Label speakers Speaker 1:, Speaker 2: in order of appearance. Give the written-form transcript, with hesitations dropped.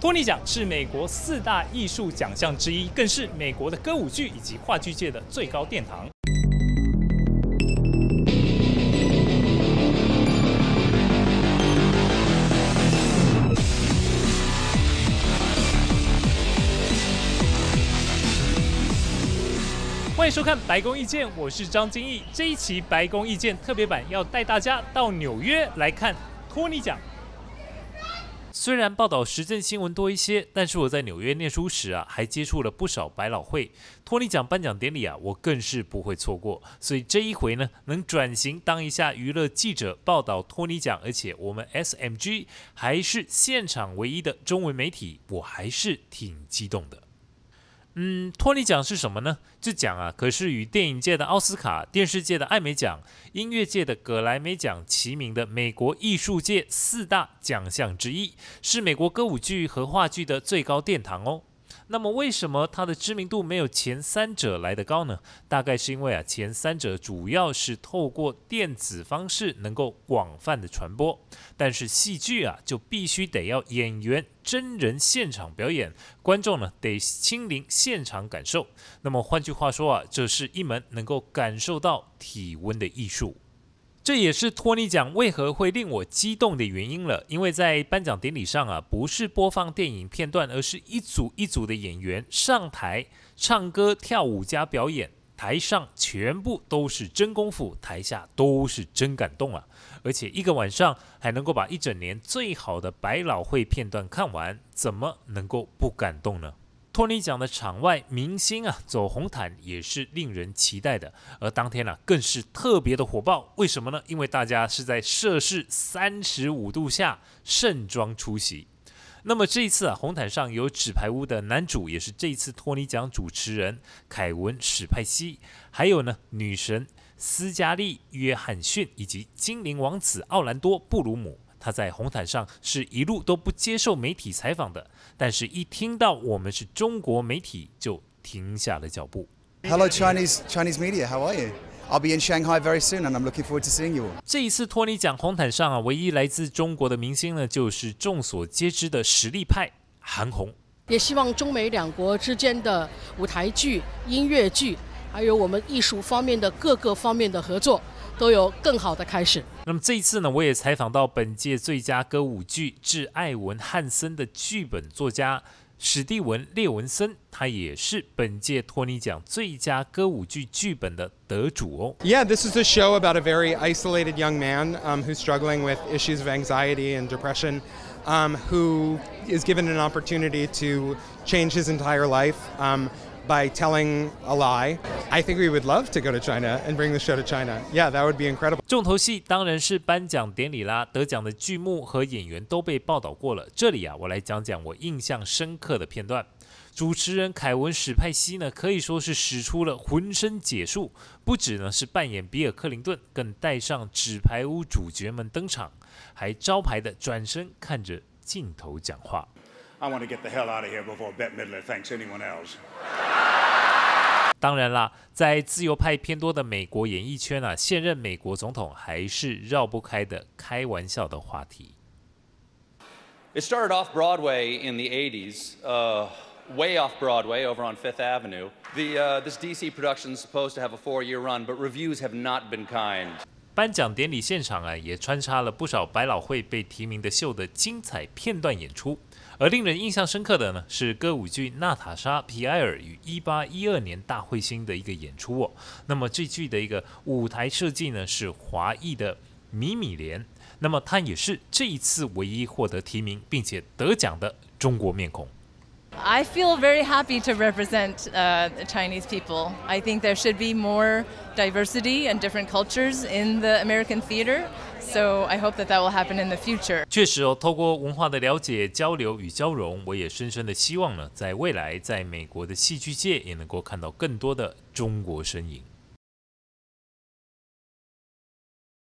Speaker 1: 托尼奖是美国4大艺术奖项之一，更是美国的歌舞剧以及话剧界的最高殿堂。欢迎收看《白宫意见》，我是张金义。这一期《白宫意见》特别版要带大家到纽约来看托尼奖。虽然报道时政新闻多一些，但是我在纽约念书时还接触了不少百老汇。托尼奖颁奖典礼我更是不会错过。所以这一回呢，能转型当一下娱乐记者，报道托尼奖，而且我们 SMG 还是现场唯一的中文媒体，我还是挺激动的。托尼奖是什么呢？这奖可是与电影界的奥斯卡、电视界的艾美奖、音乐界的葛莱美奖齐名的美国艺术界4大奖项之一，是美国歌舞剧和话剧的最高殿堂哦。那么为什么它的知名度没有前3者来得高呢？大概是因为前3者主要是透过电子方式能够广泛的传播，但是戏剧就必须得要演员真人现场表演，观众呢得亲临现场感受。那么换句话说这是一门能够感受到体温的艺术。这也是托尼奖为何会令我激动的原因了，因为在颁奖典礼上不是播放电影片段，而是一组一组的演员上台唱歌、跳舞加表演，台上全部都是真功夫，台下都是真感动而且一个晚上还能够把一整年最好的百老汇片段看完，怎么能够不感动呢？托尼奖的场外明星走红毯也是令人期待的，而当天更是特别的火爆。为什么呢？因为大家是在摄氏35度下盛装出席。那么这一次红毯上有纸牌屋的男主，也是这一次托尼奖主持人凯文史派西，还有呢女神斯嘉丽约翰逊以及精灵王子奥兰多布鲁姆。他在红毯上是一路都不接受媒体采访的，但是一听到我们是中国媒体，就停下了脚步。
Speaker 2: Hello Chinese media, how are you? I'll be in Shanghai very soon, and I'm looking forward to seeing you all.
Speaker 1: 这一次托尼奖红毯上唯一来自中国的明星呢，就是众所皆知的实力派韩红。
Speaker 3: 也希望中美2国之间的舞台剧、音乐剧，还有我们艺术方面的各个方面的合作，都有更好的开始。
Speaker 1: 那么这一次呢，我也采访到本届最佳歌舞剧《致艾文汉森》的剧本作家史蒂文·列文森，他也是本届托尼奖最佳歌舞剧剧本的得主哦。
Speaker 4: Yeah, this is a show about a very isolated young man who's struggling with issues of anxiety and depression, who is given an opportunity to change his entire life. By telling a lie. I think we would love to go to China and bring the show to China. Yeah, that would be incredible.
Speaker 1: 重头戏当然是颁奖典礼啦，得奖的剧目和演员都被报道过了。这里我来讲讲我印象深刻的片段。主持人凯文史派西呢，可以说是使出了浑身解数，不只呢是扮演比尔克林顿，更带上纸牌屋主角们登场，还招牌的转身看着镜头讲话。
Speaker 5: I want to get the hell out of here before Bette Midler thanks anyone else.
Speaker 1: 当然啦，在自由派偏多的美国演艺圈现任美国总统还是绕不开的开玩笑的话题。
Speaker 6: It started off Broadway in the 80s, way off Broadway over on Fifth Avenue. This DC production is supposed to have a 4-year run, but reviews have not been kind.
Speaker 1: 颁奖典礼现场也穿插了不少百老汇被提名的秀的精彩片段演出。而令人印象深刻的呢，是歌舞剧《娜塔莎·皮埃尔与1812年大彗星》的一个演出哦。那么这剧的一个舞台设计呢，是华裔的米米莲，那么她也是这一次唯一获得提名并且得奖的中国面孔。
Speaker 7: I feel very happy to represent Chinese people. I think there should be more diversity and different cultures in the American theater. So I hope that will happen in the future.
Speaker 1: 确实透过文化的了解、交流与交融，我也深深的希望呢，在未来在美国的戏剧界也能够看到更多的中国身影。